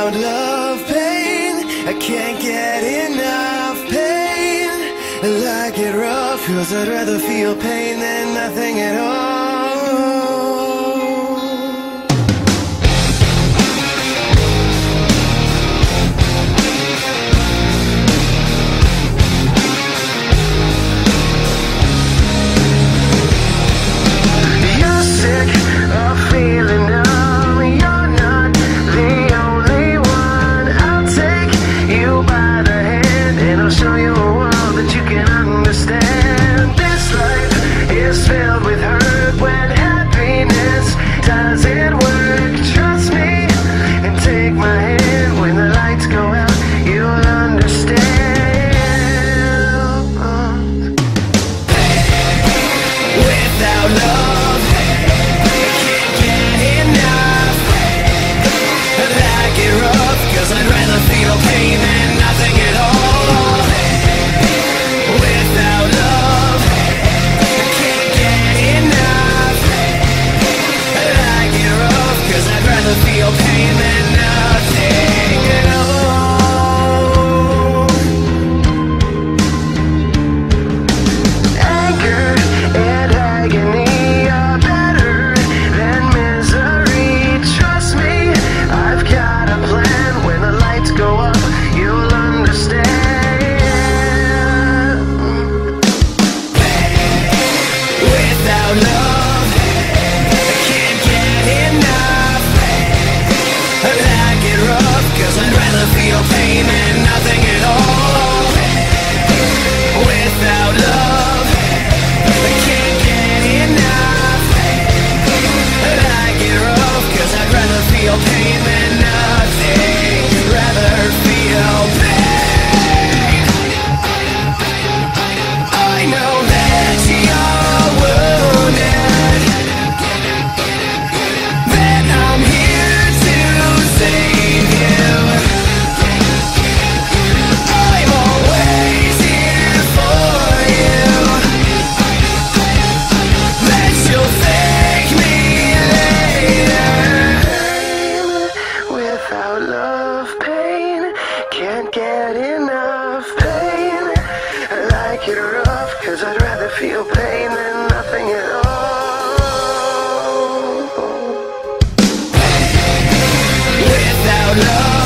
Without love, pain, I can't get enough pain. I like it rough, 'cause I'd rather feel pain than nothing at all. Can't get enough pain. I like it rough, 'cause I'd rather feel pain than nothing at all. Without love